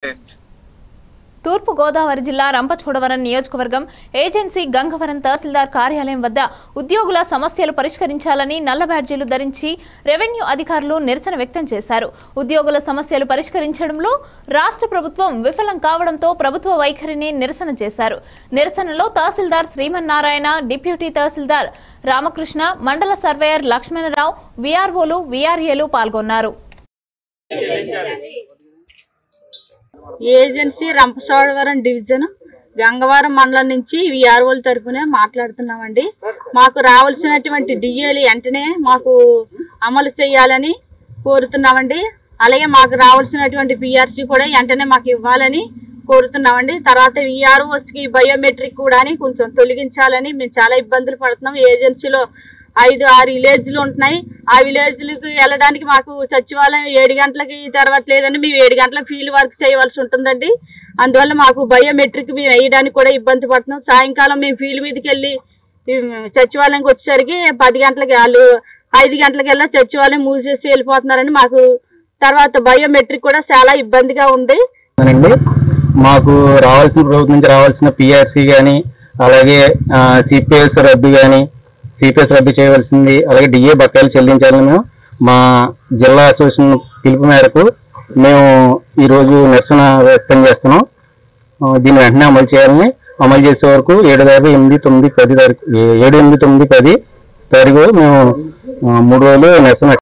తూర్పు గోదావరి జిల్లా రంపచోడవరం నియోజకవర్గం ఏజెన్సీ గంగవరం తహసీల్దార్ కార్యాలయం వద్ద ఉద్యోగుల సమస్యలు పరిష్కరించాలని నల్ల బ్యాడ్జీలు ధరించి రెవెన్యూ అధికారులు నిరసన వ్యక్తం చేశారు. ఉద్యోగుల సమస్యలు పరిష్కరించడంలో రాష్ట్ర ప్రభుత్వం విఫలం కావడంతో ప్రభుత్వ వైఖరిని నిరసన చేశారు. నిరసనలో తహసీల్దార్ శ్రీమన్నారాయణ, డిప్యూటీ తహసీల్దార్ రామకృష్ణ, మండల సర్వేయర్ లక్ష్మణరావు, వీఆర్ఓలు, వీఆర్ఏలు పాల్గొన్నారు. ఏజెన్సీ రంపచోడవరం డివిజన్ గంగవరం మండలం నుంచి వీఆర్ఓల తరపున మాట్లాడుతున్నామండి. మాకు రావాల్సినటువంటి డిఏలు వెంటనే మాకు అమలు చేయాలని కోరుతున్నామండి. అలాగే మాకు రావాల్సినటువంటి పిఆర్సీ కూడా వెంటనే మాకు ఇవ్వాలని కోరుతున్నామండి. తర్వాత వీఆర్ఓస్కి బయోమెట్రిక్ కూడా కొంచెం తొలగించాలని మేము చాలా ఇబ్బందులు పడుతున్నాం. ఏజెన్సీలో 5-6 విలేజ్లు ఉంటున్నాయి. ఆ విలేజ్లకు వెళ్ళడానికి మాకు సచివాలయం 7 గంటలకి తెరవట్లేదండి. మేము 7 గంటలకు ఫీల్డ్ వర్క్ చేయవలసి ఉంటుందండి. అందువల్ల మాకు బయోమెట్రిక్ మేము వేయడానికి కూడా ఇబ్బంది పడుతున్నాం. సాయంకాలం మేము ఫీల్డ్ మీదకి వెళ్ళి సచివాలయంకి వచ్చేసరికి 10 గంటలకి, వాళ్ళు 5 గంటలకి వెళ్ళి సచివాలయం మూసేసి వెళ్ళిపోతున్నారండి. మాకు తర్వాత బయోమెట్రిక్ కూడా చాలా ఇబ్బందిగా ఉంది. మాకు రావాల్సిన ప్రభుత్వం నుంచి రావాల్సిన పిఆర్సీ కానీ, అలాగే సిపిఎస్ రద్దు కానీ, సిపిఎస్ రద్దు చేయవలసింది, అలాగే డిఏ బకాయిలు చెల్లించాలని మేము మా జిల్లా అసోసియేషన్ పిలుపు మేరకు మేము ఈరోజు నిరసన వ్యక్తం చేస్తున్నాం. దీన్ని వెంటనే అమలు చేయాలని, అమలు చేసే వరకు 7, 8, 9, 10 తారీఖు మేము 3 రోజులు నిరసన